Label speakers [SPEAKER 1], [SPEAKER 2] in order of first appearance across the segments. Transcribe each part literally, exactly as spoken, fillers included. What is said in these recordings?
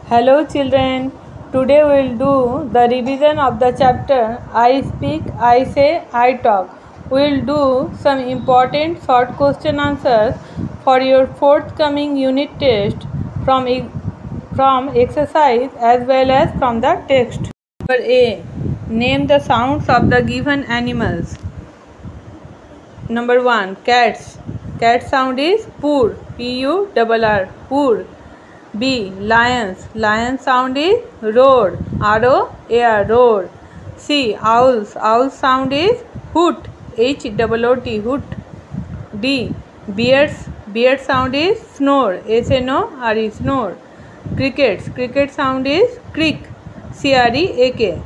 [SPEAKER 1] Hello children, today we will do the revision of the chapter I speak, I say, I talk. We will do some important short question answers for your forthcoming unit test from, from exercise as well as from the text. Number A. Name the sounds of the given animals. Number one. Cats. Cat sound is purr, P U R R, purr. B. Lions. Lion sound is roar, R O A R, roar. C. Owls. Owl sound is hoot, H O O T, hoot. D. Bears. Beard sound is snore, S N O R E, snore. Crickets. Cricket sound is crick, C R E A K.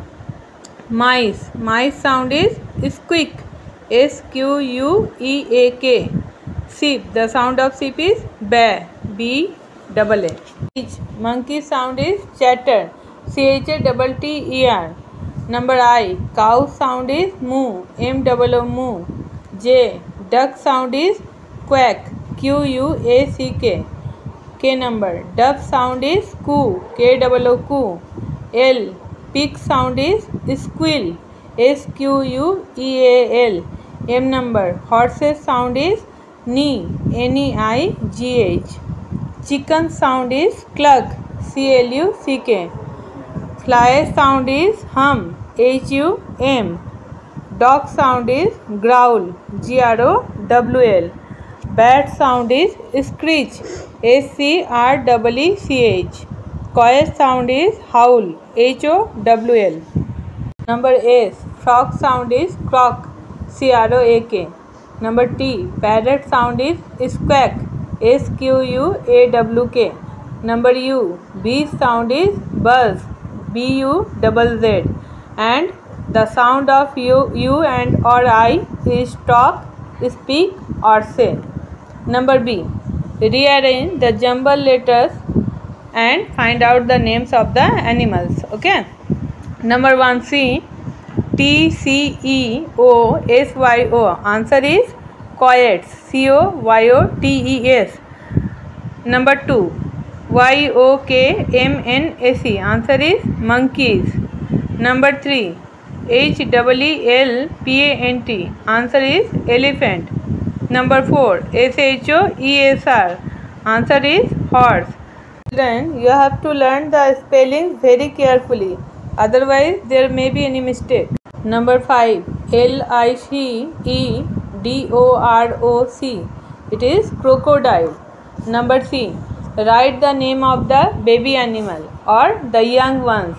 [SPEAKER 1] Mice. Mice sound is squeak, S Q U E A K. Sheep. The sound of sheep is ba, B A A. Monkey sound is chatter, C H A T T E R. Number I. Cow sound is moo, M O O moo. J. Duck sound is quack, Q U A C K. K number. Dove sound is coo, K O O coo. L. Pig sound is squeal, S Q U E A L. M number. Horses sound is knee, N E I G H. Chicken sound is cluck, C L U C K. Fly sound is hum, H U M. Dog sound is growl, G R O W L. Bat sound is screech, S C R E E C H. Coil sound is howl, H O W L. Number S. Frog sound is croak, C R O A K. Number T. Parrot sound is squawk, S Q U A W K. Number U. Bee sound is buzz, B U Z Z. And the sound of U, U and or I is talk, speak or say. Number B. Rearrange the jumbled letters and find out the names of the animals. Okay. Number one. C. T C E O S Y O. Answer is coyotes, C O Y O T E S. Number two. Y O K M N S E. Answer is monkeys. Number three. H E E L P A N T. Answer is elephant. Number four. S H O E S R. Answer is horse. Children, you have to learn the spellings very carefully, otherwise there may be any mistake. Number five. L I C E D O R O C. It is crocodile. Number C. Write the name of the baby animal or the young ones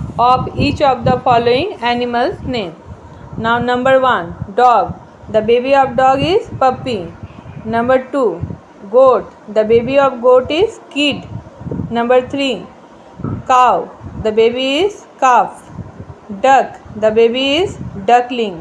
[SPEAKER 1] of each of the following animals' name. Now number one. Dog. The baby of dog is puppy. Number two. Goat. The baby of goat is kid. Number three. Cow. The baby is calf. Duck. The baby is duckling.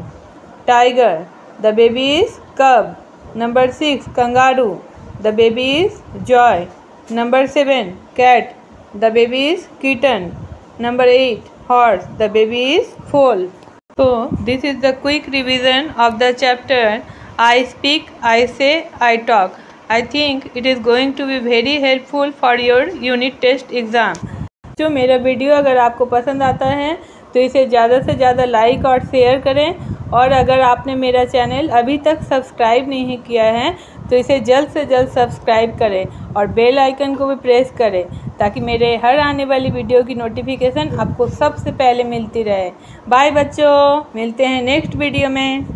[SPEAKER 1] Tiger. The baby is cub. Number six. Kangaroo. The baby is joy. Number seven. Cat. The baby is kitten. Number eight. Horse. The baby is foal. So this is the quick revision of the chapter I speak, I say, I talk. I think it is going to be very helpful for your unit test exam. जो मेरा video अगर आपको पसंद आता है तो इसे ज़्यादा से ज़्यादा लाइक और शेयर करें, और अगर आपने मेरा चैनल अभी तक सब्सक्राइब नहीं किया है तो इसे जल्द से जल्द सब्सक्राइब करें और बेल आइकन को भी प्रेस करें ताकि मेरे हर आने वाली वीडियो की नोटिफिकेशन आपको सबसे पहले मिलती रहे। बाय बच्चों, मिलते हैं नेक्स्ट वीडियो में।